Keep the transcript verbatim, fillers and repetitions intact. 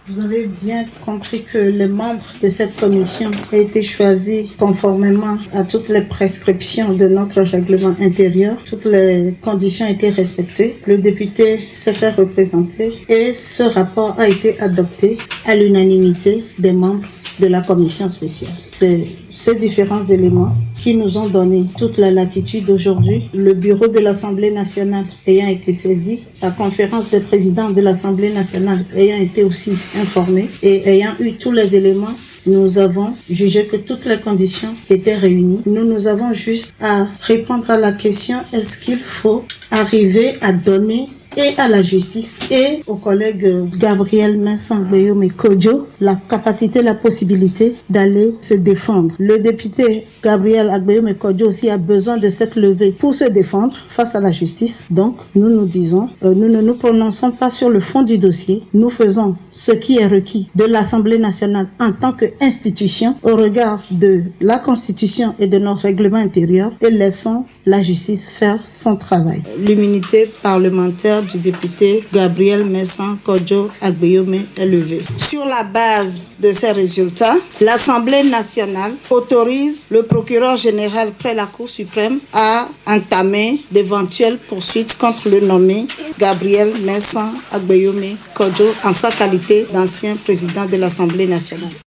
Vous avez bien compris que les membres de cette commission ont été choisis conformément à toutes les prescriptions de notre règlement intérieur. Toutes les conditions ont été respectées. Le député s'est fait représenter et ce rapport a été adopté à l'unanimité des membres de la commission spéciale. C'est ces différents éléments qui nous ont donné toute la latitude aujourd'hui. Le bureau de l'Assemblée nationale ayant été saisi, la conférence des présidents de l'Assemblée nationale ayant été aussi informée et ayant eu tous les éléments, nous avons jugé que toutes les conditions étaient réunies. Nous, nous avons juste à répondre à la question, est-ce qu'il faut arriver à donner et à la justice et au collègue Gabriel Mensah-Agbeyomi Kodjo la capacité, la possibilité d'aller se défendre. Le député Gabriel Agbeyomi Kodjo aussi a besoin de cette levée pour se défendre face à la justice. Donc, nous nous disons, euh, nous ne nous prononçons pas sur le fond du dossier. Nous faisons ce qui est requis de l'Assemblée nationale en tant qu'institution au regard de la Constitution et de nos règlements intérieurs et laissons la justice faire son travail. L'immunité parlementaire du député Gabriel Mensah-Kodjo Agbeyomi est levée. Sur la base de ces résultats, l'Assemblée nationale autorise le procureur général près la Cour suprême à entamer d'éventuelles poursuites contre le nommé Gabriel Mensah-Agbeyomi Kodjo en sa qualité d'ancien président de l'Assemblée nationale.